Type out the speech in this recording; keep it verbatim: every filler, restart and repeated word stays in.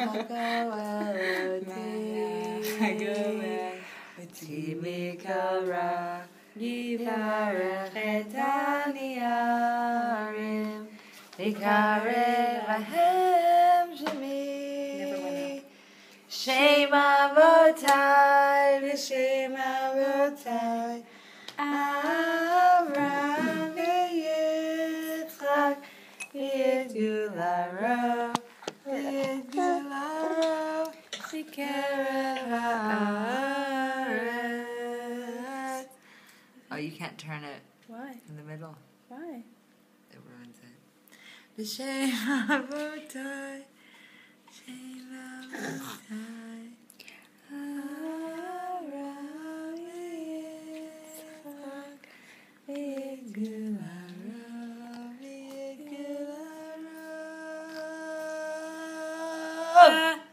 Hagoel Hagoel Oti mikara Yivarech et haniyarim Vikarev ahem shemi Shem avotai v'shem avotai Avram v'Yitzchak v'Yigdalo v'Yigdalo v'Kerev ha'aretz. Oh, you can't turn it. Why? In the middle. Why? It ruins it. V'shem avotai, Shem avotai, Avram v'Yitzchak v'Yigdalo v'Yigdalo.